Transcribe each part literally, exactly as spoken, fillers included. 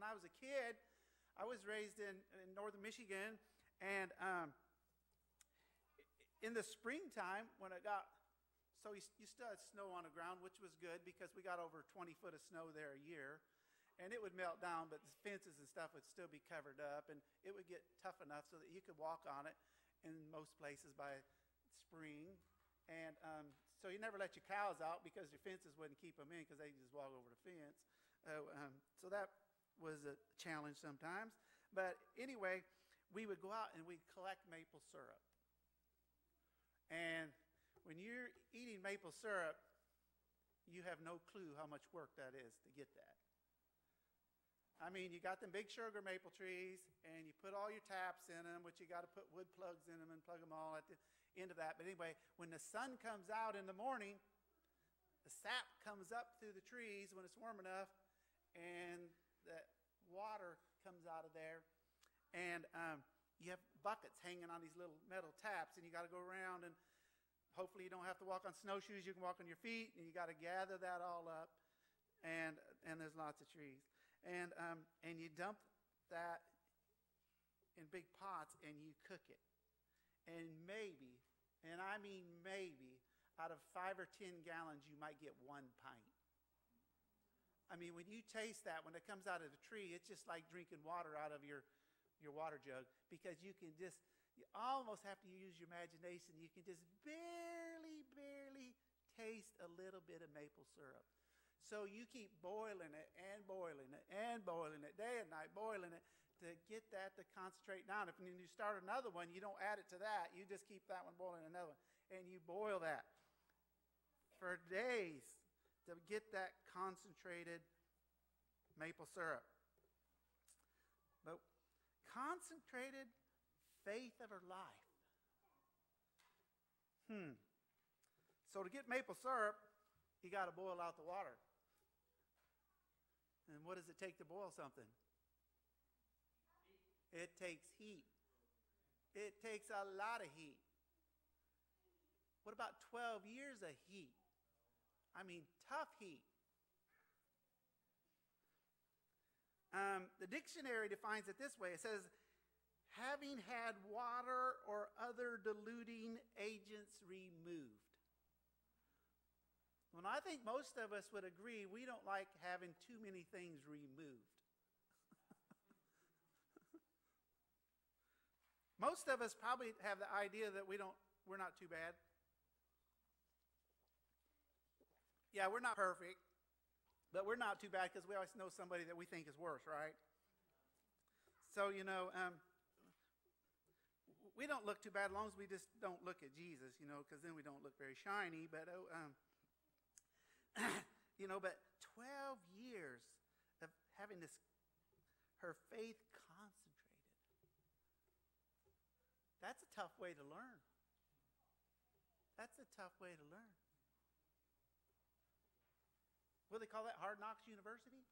I was a kid, I was raised in, in northern Michigan, and um, in the springtime, when it got, so you, you still had snow on the ground, which was good because we got over twenty foot of snow there a year, and it would melt down, but the fences and stuff would still be covered up, and it would get tough enough so that you could walk on it in most places by spring. And um, so you never let your cows out because your fences wouldn't keep them in because they just walk over the fence. Uh, um, so that was a challenge sometimes. But anyway, we would go out and we'd collect maple syrup. And when you're eating maple syrup, you have no clue how much work that is to get that. I mean, you got them big sugar maple trees, and you put all your taps in them, which you got to put wood plugs in them and plug them all at the end of that. But anyway, when the sun comes out in the morning, the sap comes up through the trees when it's warm enough, and the water comes out of there. And um, you have buckets hanging on these little metal taps, and you got to go around, and hopefully you don't have to walk on snowshoes. You can walk on your feet, and you got to gather that all up. And and there's lots of trees. And um, and you dump that in big pots and you cook it. And maybe, and I mean maybe, out of five or ten gallons, you might get one pint. I mean, when you taste that, when it comes out of the tree, it's just like drinking water out of your, your water jug, because you can just, you almost have to use your imagination. You can just barely, barely taste a little bit of maple syrup. So you keep boiling it and boiling it and boiling it, day and night, boiling it to get that to concentrate down. If you start another one, you don't add it to that. You just keep that one boiling, another one. And you boil that for days to get that concentrated maple syrup. But concentrated faith of her life. Hmm. So to get maple syrup, you got to boil out the water. And what does it take to boil something? It takes heat. It takes a lot of heat. What about twelve years of heat? I mean, tough heat. Um, the dictionary defines it this way. It says, having had water or other diluting agents removed. Well, I think most of us would agree we don't like having too many things removed. Most of us probably have the idea that we don't, we're not too bad. Yeah, we're not perfect, but we're not too bad because we always know somebody that we think is worse, right? So, you know, um, we don't look too bad as long as we just don't look at Jesus, you know, because then we don't look very shiny. But, oh, um, you know, but twelve years of having this, her faith concentrated. That's a tough way to learn. That's a tough way to learn. What do they call that? Hard Knocks University?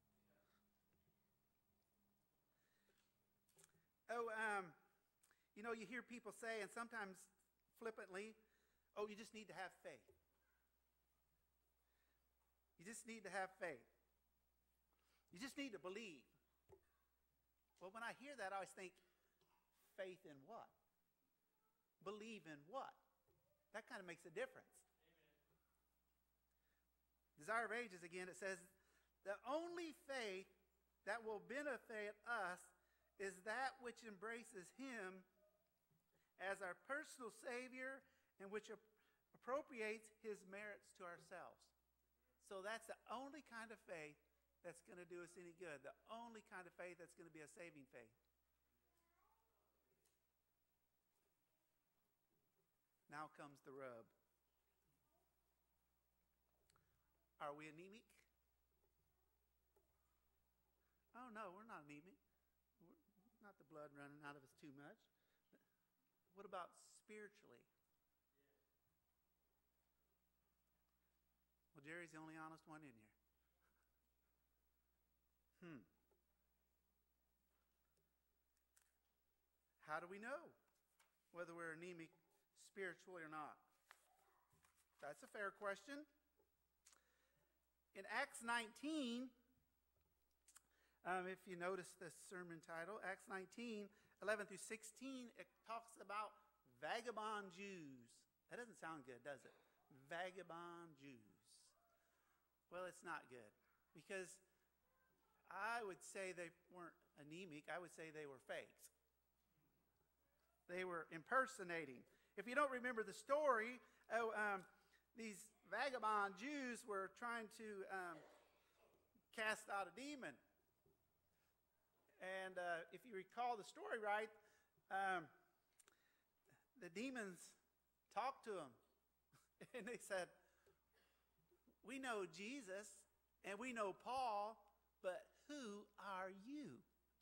Oh, um, you know, you hear people say, and sometimes flippantly, oh, you just need to have faith. You just need to have faith. You just need to believe. Well, when I hear that, I always think, faith in what? Believe in what? That kind of makes a difference. Amen. Desire of Ages, again, it says, the only faith that will benefit us is that which embraces him as our personal Savior and which ap- appropriates his merits to ourselves. So that's the only kind of faith that's going to do us any good. The only kind of faith that's going to be a saving faith. Now comes the rub. Are we anemic? Oh, no, we're not anemic. We're not the blood running out of us too much. But what about spiritually? Well, Jerry's the only honest one in here. Hmm. How do we know whether we're anemic spiritually or not? That's a fair question. In Acts nineteen, Um, if you notice the sermon title, Acts nineteen, eleven through sixteen, it talks about vagabond Jews. That doesn't sound good, does it? Vagabond Jews. Well, it's not good, because I would say they weren't anemic. I would say they were fakes. They were impersonating. If you don't remember the story, oh, um, these vagabond Jews were trying to um, cast out a demon. And uh, if you recall the story right, um, the demons talked to them. And they said, "We know Jesus and we know Paul, but who are you?"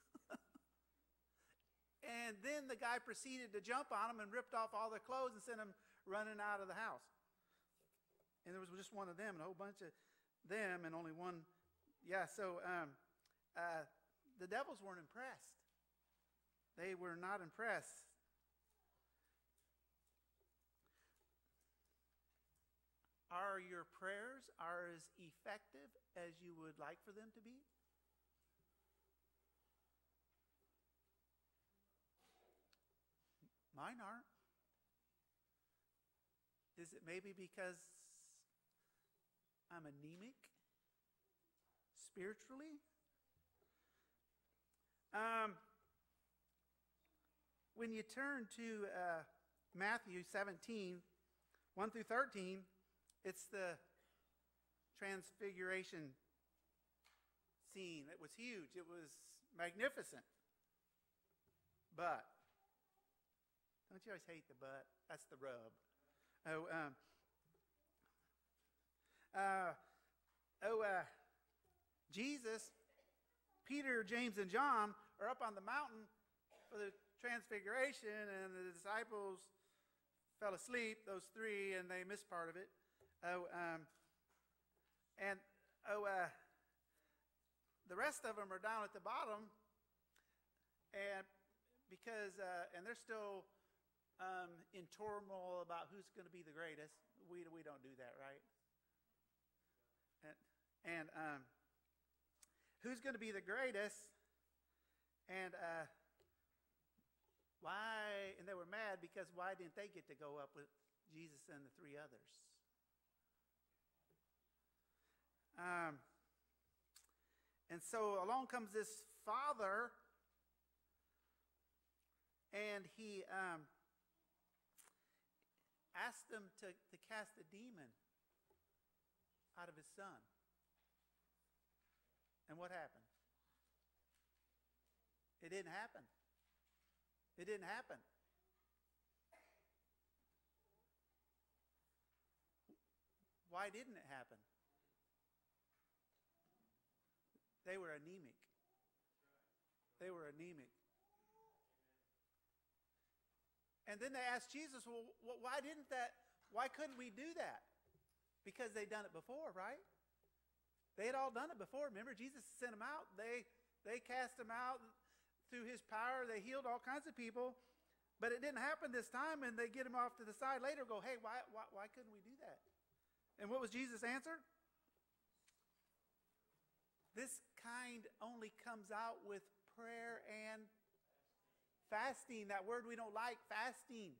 And then the guy proceeded to jump on them and ripped off all their clothes and sent them running out of the house. And there was just one of them and a whole bunch of them and only one. Yeah, so um, uh, the devils weren't impressed. They were not impressed. Are your prayers are as effective as you would like for them to be? Mine aren't. Is it maybe because I'm anemic spiritually? Um, when you turn to uh, Matthew seventeen, one through thirteen, it's the transfiguration scene. It was huge. It was magnificent. But don't you always hate the but? That's the rub. Oh, um, uh, oh, uh, Jesus, Peter, James, and John are up on the mountain for the transfiguration, and the disciples fell asleep, those three, and they missed part of it. Oh, um, and oh, uh, the rest of them are down at the bottom, and because uh, and they're still um, in turmoil about who's going to be the greatest. We we don't do that, right? And and um, who's going to be the greatest? And uh, why? And they were mad because why didn't they get to go up with Jesus and the three others? Um, and so along comes this father, and he um, asked them to, to cast a demon out of his son. And what happened? It didn't happen. It didn't happen. Why didn't it happen? They were anemic. They were anemic. And then they asked Jesus, well, why didn't that, why couldn't we do that? Because they'd done it before, right? They had all done it before. Remember, Jesus sent them out. They, they cast them out through his power. They healed all kinds of people. But it didn't happen this time, and they get him off to the side later and go, hey, why, why, why couldn't we do that? And what was Jesus' answer? This kind only comes out with prayer and fasting. That word we don't like, fasting.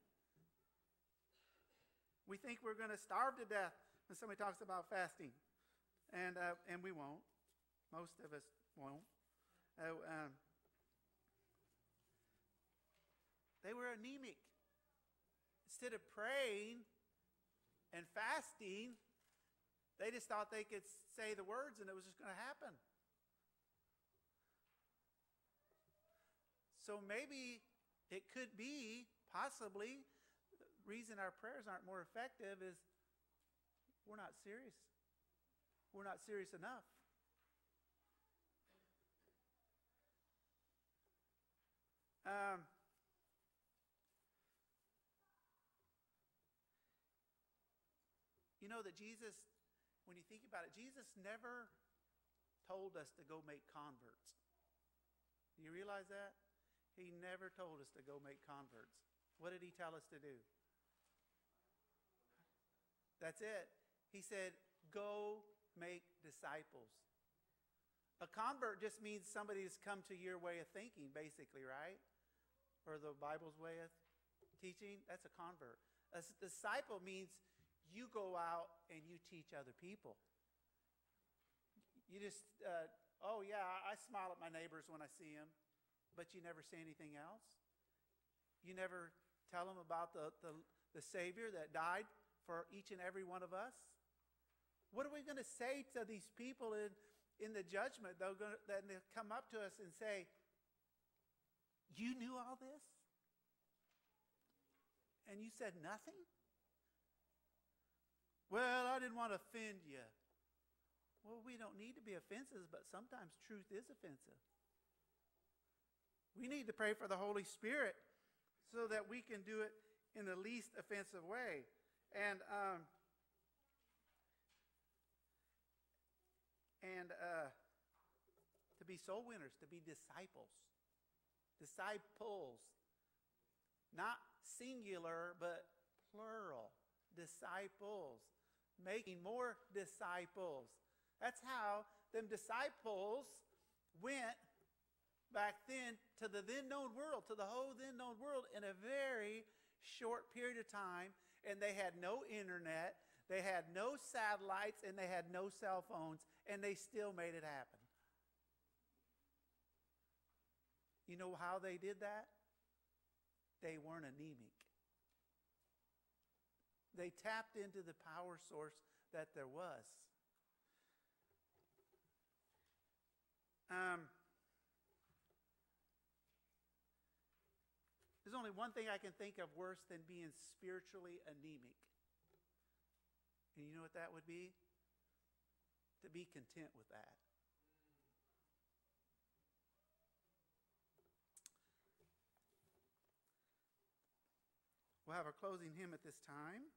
We think we're going to starve to death when somebody talks about fasting. And uh, and we won't. Most of us won't. Uh, um, they were anemic. Instead of praying and fasting, they just thought they could say the words and it was just going to happen. So maybe it could be, possibly, the reason our prayers aren't more effective is we're not serious. We're not serious enough. Um, you know that Jesus, when you think about it, Jesus never told us to go make converts. Do you realize that? He never told us to go make converts. What did he tell us to do? That's it. He said, go make disciples. A convert just means somebody who's come to your way of thinking, basically, right? Or the Bible's way of teaching. That's a convert. A disciple means you go out and you teach other people. You just, uh, oh yeah, I smile at my neighbors when I see them, but you never say anything else. You never tell them about the, the, the Savior that died for each and every one of us. What are we going to say to these people in, in the judgment? They're going to, that they come up to us and say, you knew all this? And you said nothing? Well, I didn't want to offend you. Well, we don't need to be offensive, but sometimes truth is offensive. We need to pray for the Holy Spirit so that we can do it in the least offensive way. And um, and uh, to be soul winners, to be disciples. Disciples. Not singular, but plural. Disciples. Making more disciples. That's how them disciples went back then to the then known world, to the whole then known world in a very short period of time. And they had no internet, they had no satellites, and they had no cell phones, and they still made it happen. You know how they did that? They weren't anemic. They tapped into the power source that there was. Um, there's only one thing I can think of worse than being spiritually anemic. And you know what that would be? To be content with that. We'll have our closing hymn at this time.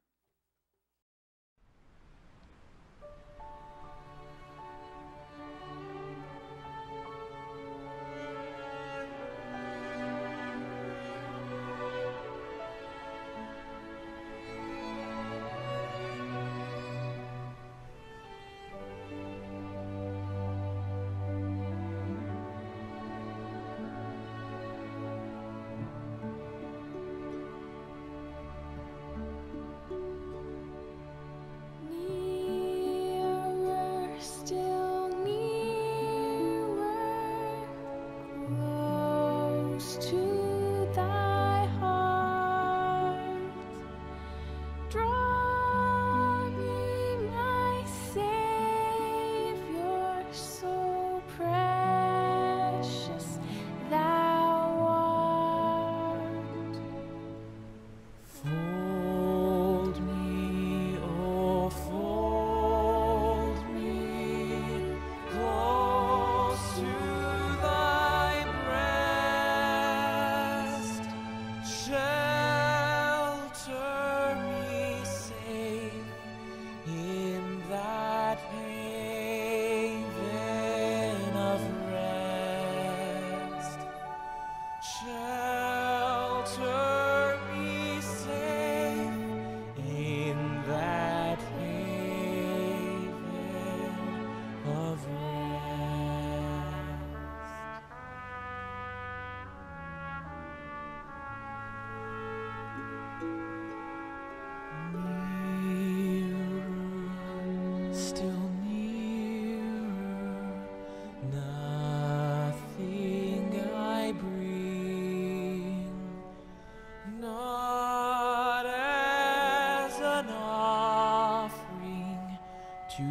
to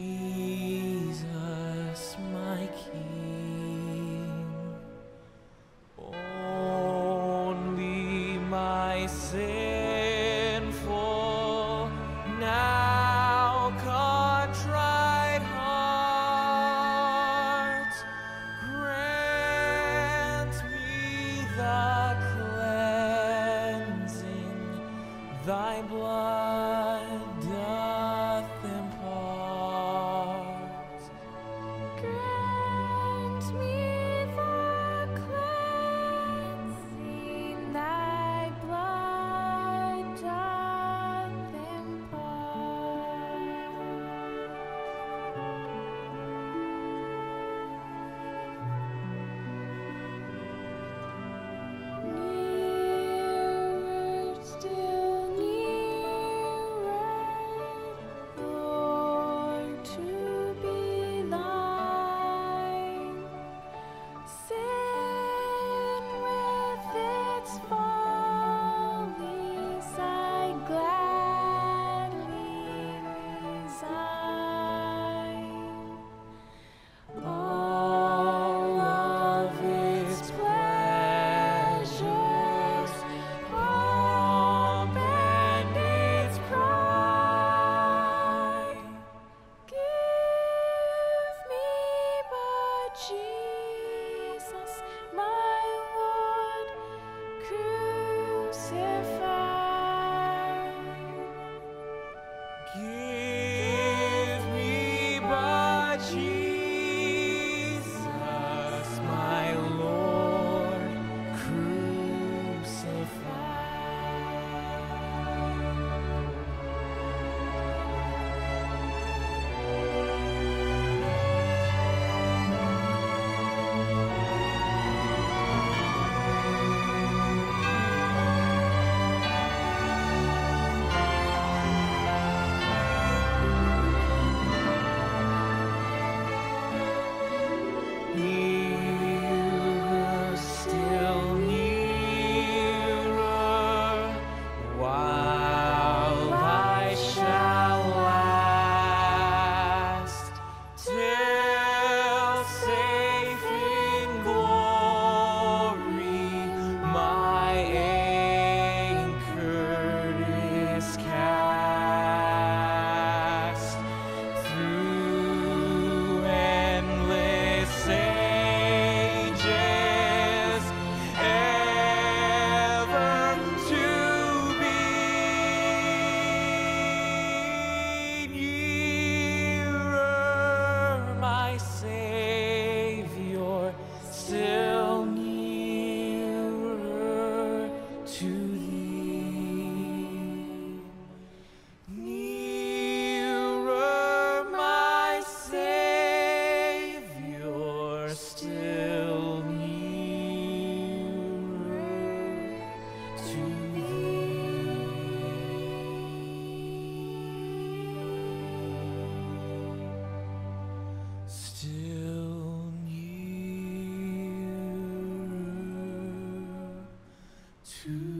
Jesus, my King. Only my sinful, now contrite heart, grant me the cleansing thy blood doth impart. Grant me the cleansing thy blood All of its pleasures, pomp and its pride. Give me but Jesus, my Lord, crucified. Give me but Jesus, my Lord, nearer, still nearer, while I shall last, till safe in glory my anchor is cast. Through endless ages, ever to be nearer, my Savior, still nearer to thee. Nearer, my Savior, still nearer to thee. Still nearer to